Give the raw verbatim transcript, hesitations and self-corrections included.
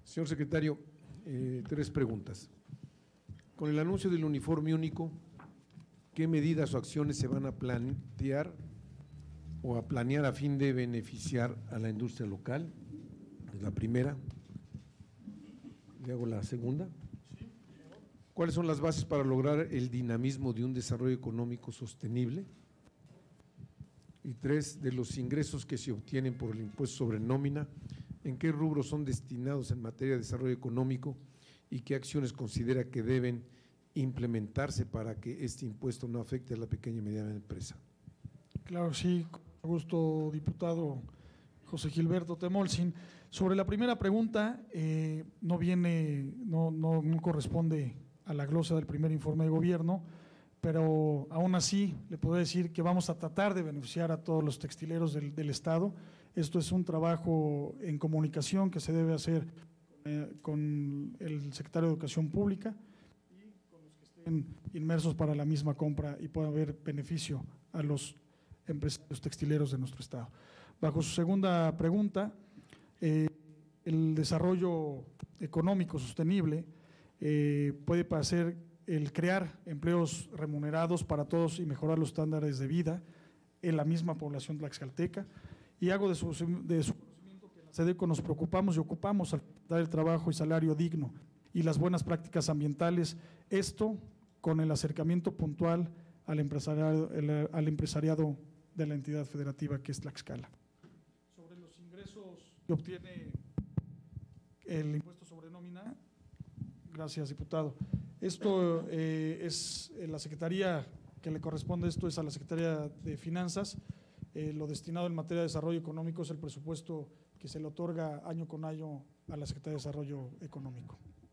Señor secretario, eh, tres preguntas. Con el anuncio del uniforme único, ¿qué medidas o acciones se van a plantear o a planear a fin de beneficiar a la industria local? Es la primera. Le hago la segunda. ¿Cuáles son las bases para lograr el dinamismo de un desarrollo económico sostenible? Y tres, de los ingresos que se obtienen por el impuesto sobre nómina, ¿en qué rubros son destinados en materia de desarrollo económico y qué acciones considera que deben implementarse para que este impuesto no afecte a la pequeña y mediana empresa? Claro, sí, con gusto, diputado José Gilberto Temolsin. Sobre la primera pregunta, eh, no viene, no, no, no corresponde a la glosa del primer informe de gobierno, pero aún así le puedo decir que vamos a tratar de beneficiar a todos los textileros del, del Estado. Esto es un trabajo en comunicación que se debe hacer eh, con el secretario de Educación Pública y con los que estén inmersos para la misma compra y pueda haber beneficio a los empresarios textileros de nuestro Estado. Bajo su segunda pregunta, eh, el desarrollo económico sostenible eh, puede pasar el crear empleos remunerados para todos y mejorar los estándares de vida en la misma población tlaxcalteca. Y hago de su, de su conocimiento que en la SEDECO nos preocupamos y ocupamos al dar el trabajo y salario digno y las buenas prácticas ambientales, esto con el acercamiento puntual al empresariado, el, al empresariado de la entidad federativa que es Tlaxcala. Sobre los ingresos que obtiene el impuesto sobre nómina, gracias, diputado. Esto eh, es la Secretaría que le corresponde, esto es a la Secretaría de Finanzas. Eh, lo destinado en materia de desarrollo económico es el presupuesto que se le otorga año con año a la Secretaría de Desarrollo Económico.